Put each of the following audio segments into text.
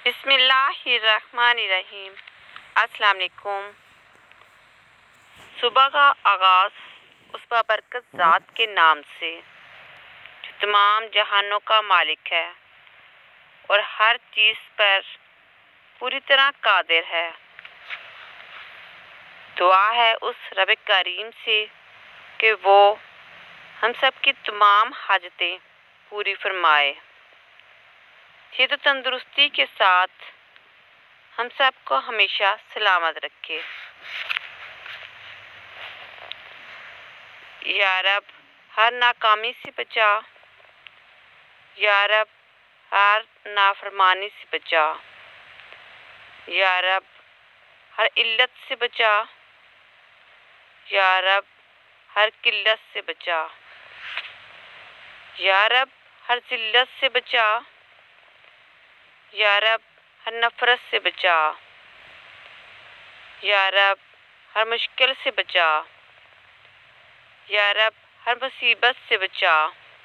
बिस्मिल्लाहिर्रहमानिर्रहीम। अस्सलाम वालेकुम। सुबह का आगाज़ उस बाबरकत ज़ात के नाम से जो तमाम जहानों का मालिक है और हर चीज़ पर पूरी तरह कादिर है। दुआ है उस रब करीम से कि वो हम सब की तमाम हाजतें पूरी फरमाए, सेहत और तंदुरुस्ती के साथ हम सब को हमेशा सलामत रखे। या रब हर नाकामी से बचा, या रब हर नाफरमानी से बचा, या रब हर इल्लत से बचा, या रब हर किल्लत से बचा, या रब हर जिल्लत से बचा, या रब हर नफरत से बचा, या रब हर मुश्किल से बचा, या रब हर मुसीबत से बचा।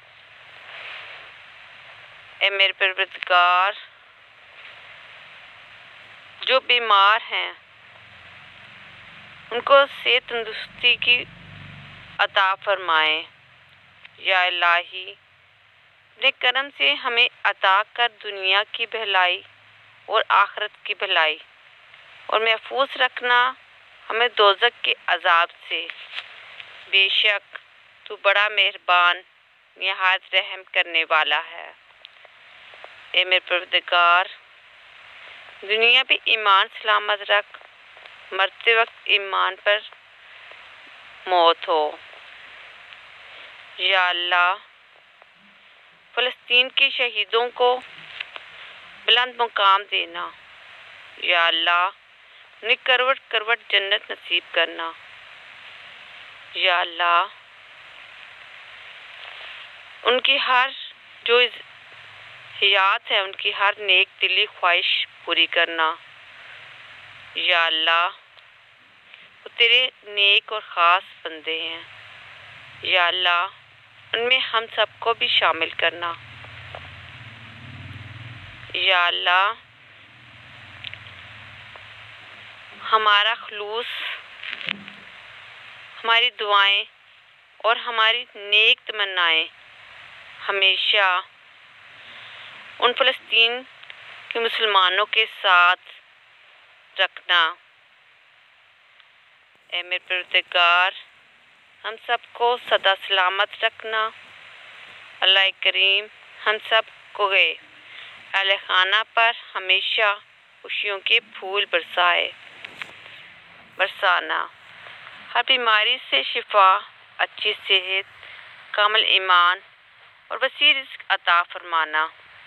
ए मेरे परवरदिगार, जो बीमार हैं उनको सेहत तंदुरुस्ती की अता फरमाएं। या इलाही, अपने करम से हमें अता कर दुनिया की भलाई और आखिरत की भलाई, और महफूज रखना हमें दोज़ख के अजाब से। बेशक तू बड़ा मेहरबान निहायत रहम करने वाला है। ए मेरे परवरदिगार, दुनिया पे ईमान सलामत रख, मरते वक्त ईमान पर मौत हो। या अल्लाह, फ़लस्तीन के शहीदों को बुलंद मुकाम देना। या अल्लाह, उन्हें करवट करवट जन्नत नसीब करना। या अल्लाह, उनकी हर जो हयात है उनकी हर नेक दिली ख्वाहिश पूरी करना। या अल्लाह, वो तेरे नेक और ख़ास बंदे हैं। या अल्लाह, उनमें हम सबको भी शामिल करना। या अल्लाह, हमारा खुलूस, हमारी दुआएं और हमारी नेक तमन्नाएं हमेशा उन फ़लस्तीन के मुसलमानों के साथ रखना। ए मेरे परवरदिगार, हम सबको सदा सलामत रखना। अल्लाह करीम हम सब को गए अहले खाना पर हमेशा खुशियों के फूल बरसाना। हर बीमारी से शिफा, अच्छी सेहत, कामिल ईमान और वसी रिज़्क़ अता फरमाना।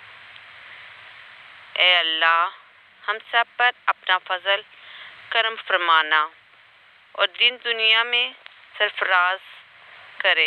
ए अल्लाह, हम सब पर अपना फजल करम फरमाना और दिन दुनिया में सरफराज करे।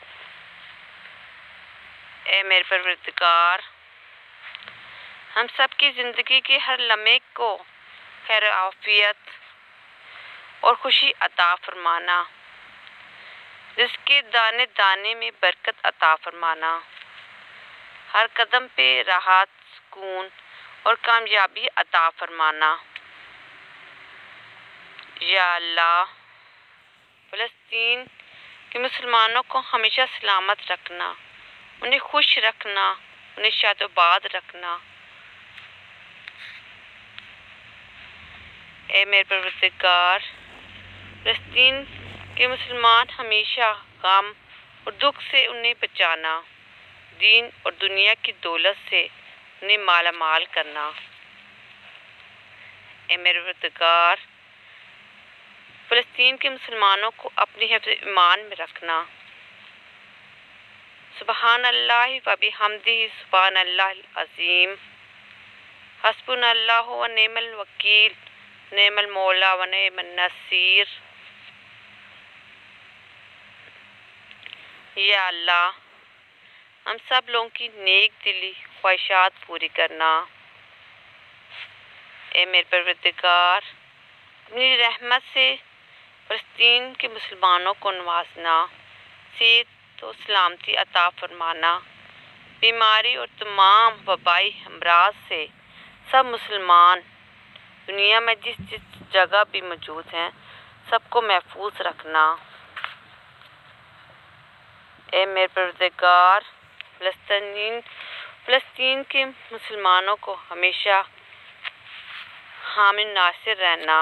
ए मेरे परवरदिगार, हम सब की ज़िंदगी के हर लम्हे को खैर आफियत और खुशी अता फरमाना, जिसके दाने दाने में बरकत अता फरमाना, हर कदम पे राहत, सुकून और कामयाबी अता फरमाना। या अल्लाह, फ़लस्तीन के मुसलमानों को हमेशा सलामत रखना, उन्हें खुश रखना, उन्हें शादोबाद रखना। ए मेरे परवरदिगार, फ़लस्तीन के मुसलमान हमेशा गम और दुख से उन्हें बचाना, दीन और दुनिया की दौलत से उन्हें मालामाल करना। ए मेरे परवरदिगार, फ़लस्तीन के मुसलमानों को अपनी हिफ्ज़ ईमान में रखना। सुबहान अल्लाह व बिहम्दिही सुबहान अल्लाहिल अज़ीम। हस्बुनल्लाहु व निअमल वकील, निअमल मौला व निअमन नसीर। या अल्लाह, हम सब लोगों की नेक दिली ख्वाहिशात पूरी करना। ए मेरे परवरदिगार, अपनी रहमत से फ़लस्तीन के मुसलमानों को नवाजना, सेहत और सलामती अता फरमाना, बीमारी और तमाम वबाई अमराज से सब मुसलमान दुनिया में जिस जिस जगह भी मौजूद हैं सबको महफूज रखना। ए मेरे परवरदिगार, फ़लस्तीन के मुसलमानों को हमेशा हामी नासिर रहना।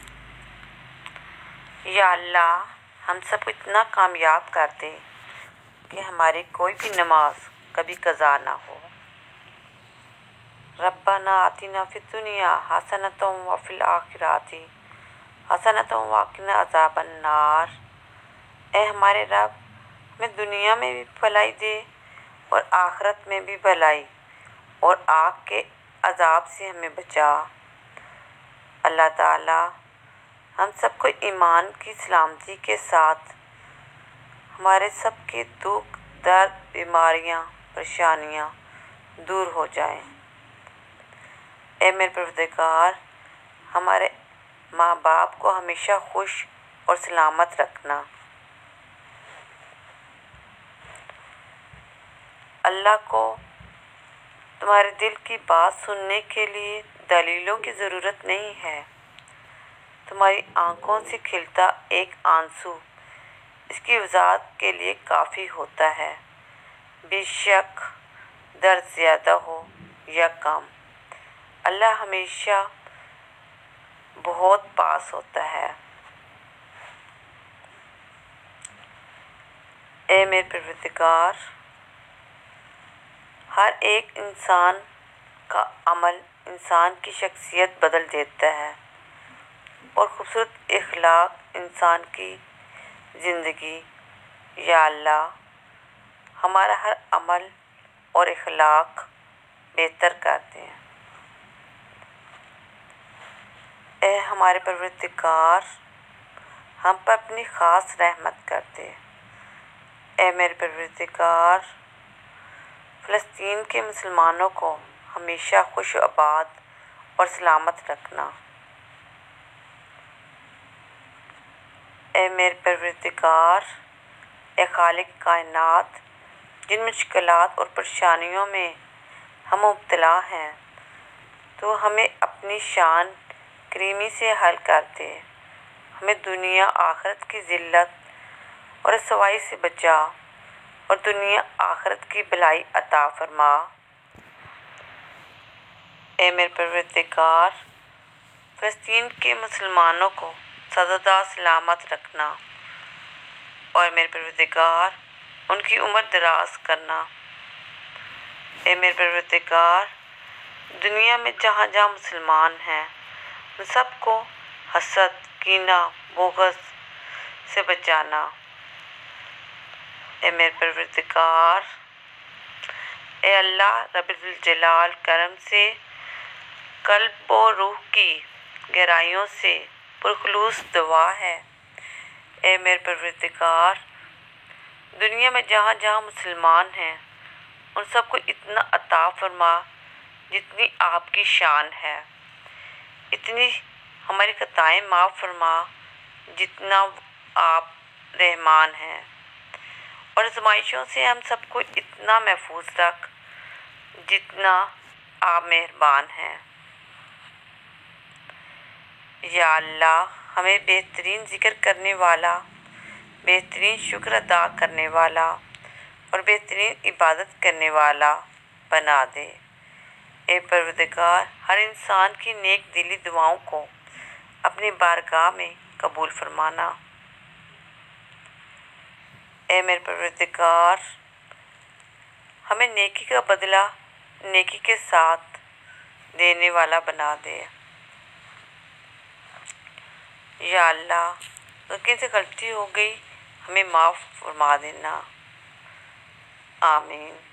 या अल्लाह, हम सबको इतना कामयाब कर दे कि हमारी कोई भी नमाज कभी कज़ा ना हो। रब्बना आतिना फिद दुनिया हसनतम व फिल आखिराति हसनतम व क़िना अज़ाबन नार। ए हमारे रब, हमें दुनिया में भी भलाई दे और आखिरत में भी भलाई, और आग के अज़ाब से हमें बचा। अल्लाह ताला हम सबको ईमान की सलामती के साथ हमारे सबके दुख दर्द बीमारियां परेशानियां दूर हो जाएं। ए मेरे परवरदिगार, हमारे माँ बाप को हमेशा खुश और सलामत रखना। अल्लाह को तुम्हारे दिल की बात सुनने के लिए दलीलों की ज़रूरत नहीं है। तुम्हारी आंखों से खिलता एक आंसू इसकी वजाहत के लिए काफ़ी होता है। बेशक दर्द ज़्यादा हो या कम, अल्लाह हमेशा बहुत पास होता है। ए मेरे परवरदिगार, हर एक इंसान का अमल इंसान की शख्सियत बदल देता है और खूबसूरत इखलाक इंसान की ज़िंदगी। या अल्लाह, हमारा हर अमल और इखलाक बेहतर कर दें। ए हमारे परवरदिगार, हम पर अपनी ख़ास रहमत कर दे। ए मेरे परवरदिगार, फ़लस्तीन के मुसलमानों को हमेशा खुश आबाद और सलामत रखना। ए मेरे परवरदिगार, ए खालिक कायनात, जिन मुश्किलात और परेशानियों में हम मुब्तला हैं तो हमें अपनी शान करीमी से हल कर दे। हमें दुनिया आखिरत की ज़िल्लत और रसवाई से बचा और दुनिया आखिरत की भलाई अता फरमा। ए मेरे परवरदिगार, फ़लस्तीन के मुसलमानों को सदा सलामत रखना और मेरे परवरदिगार उनकी उम्र दराज करना। ए मेरे परवरदिगार, दुनिया में जहाँ जहाँ मुसलमान हैं उन सबको हसद, कीना, बोगस से बचाना। ए मेरे परवरदिगार, ए अल्लाह रब्बुल जलाल करम से कल्ब और रूह की गहराइयों से पुरखुलूस दुआ है। ए मेरे परवरदिगार, दुनिया में जहाँ जहाँ मुसलमान हैं उन सबको इतना अता फरमा जितनी आपकी शान है। इतनी हमारी खताएं माफ़ फरमा जितना आप रहमान हैं, और आज़माइशों से हम सबको इतना महफूज रख जितना आप मेहरबान हैं। या अल्लाह, हमें बेहतरीन ज़िक्र करने वाला, बेहतरीन शुक्र अदा करने वाला और बेहतरीन इबादत करने वाला बना दे। ए परवरदिगार, हर इंसान की नेक दिली दुआओं को अपनी बारगाह में कबूल फरमाना। ए मेरे परवरदिगार, हमें नेकी का बदला नेकी के साथ देने वाला बना दे। या अल्लाह, अगर से गलती हो गई हमें माफ़ फरमा देना। आमीन।